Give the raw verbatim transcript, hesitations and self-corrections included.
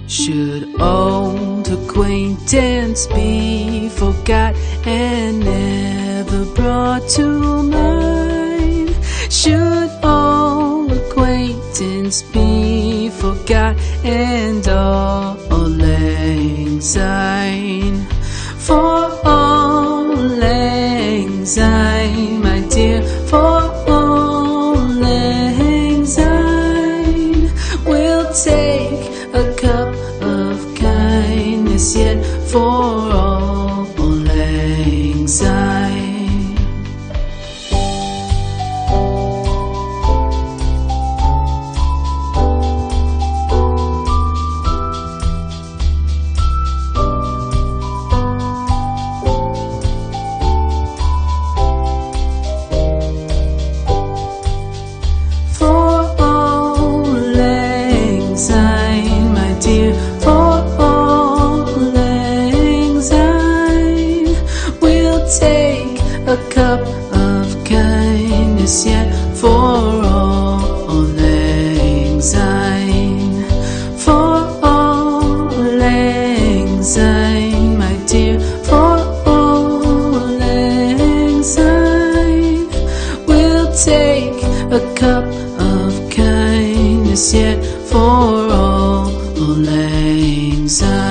Should old acquaintance be forgot and never brought to mind? Should old acquaintance be forgot and all lang syne? For all lang syne, my dear, for all lang syne, we'll take a cup of kindness yet for all lang syne. A cup of kindness yet for all lang syne. For all lang syne, my dear, for all lang syne, we'll take a cup of kindness yet for all lang syne.